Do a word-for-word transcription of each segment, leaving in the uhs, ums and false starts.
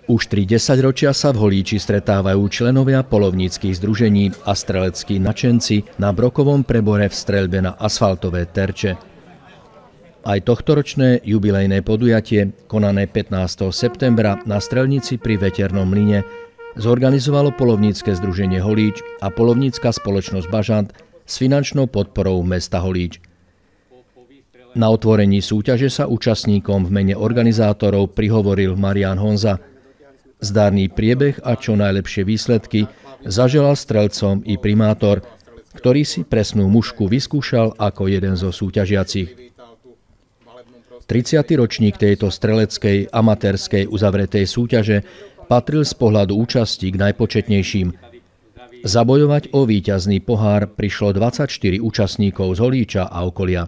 Už tri desaťročia sa v Holíči stretávajú členovia poľovníckych združení a streleckí nadšenci na Brokovom Prebore v streľbe na asfaltové terče. Aj tohtoročné jubilejné podujatie, konané pätnásteho septembra na Strelnici pri Veternom mlyne, zorganizovalo poľovnícke združenie Holíč a poľovnícka spoločnosť Bažant s finančnou podporou mesta Holíč. Na otvorení súťaže sa účastníkom v mene organizátorov prihovoril Marián Honza. Zdárny priebeh a čo najlepšie výsledky zaželal strelcom i primátor, ktorý si presnú mušku vyskúšal ako jeden zo súťažiacich. tridsiaty ročník tejto streleckej amatérskej uzavretej súťaže patril z pohľadu účasti k najpočetnejším. Zabojovať o víťazný pohár prišlo dvadsaťštyri účastníkov z Holíča a okolia.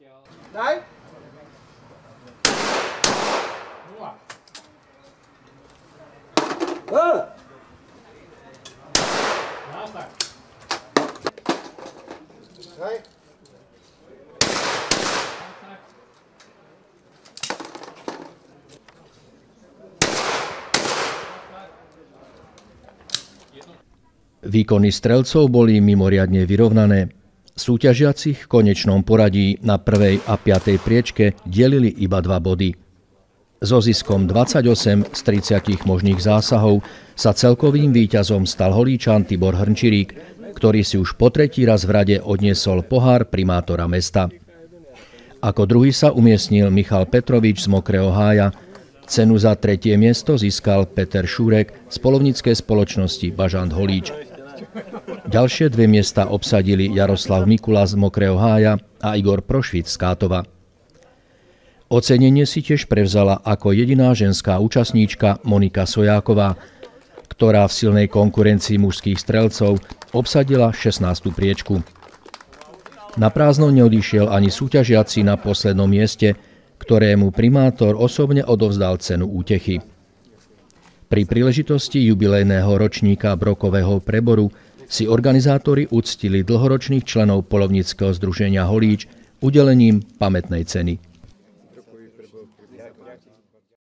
Výkony strelcov boli mimoriadne vyrovnané. Súťažiacich v konečnom poradí na prvej a piatej priečke delili iba dva body. So ziskom dvadsaťosem z tridsiatich možných zásahov sa celkovým víťazom stal Holíčan Tibor Hrnčirík, ktorý si už po tretí raz v rade odniesol pohár primátora mesta. Ako druhý sa umiestnil Michal Petrovič z Mokrého Hája. Cenu za tretie miesto získal Peter Šúrek z poľovníckej spoločnosti Bažant Holíč. Ďalšie dve miesta obsadili Jaroslav Mikula z Mokrého Hája a Igor Prošvic z Kátova. Ocenenie si tiež prevzala ako jediná ženská účastníčka Monika Sojáková, ktorá v silnej konkurencii mužských strelcov obsadila šestnástu priečku. Na prázdno neodišiel ani súťažiaci na poslednom mieste, ktorému primátor osobne odovzdal cenu útechy. Pri príležitosti jubilejného ročníka Brokového Preboru si organizátori uctili dlhoročných členov poľovníckeho združenia Holíč udelením pamätnej ceny.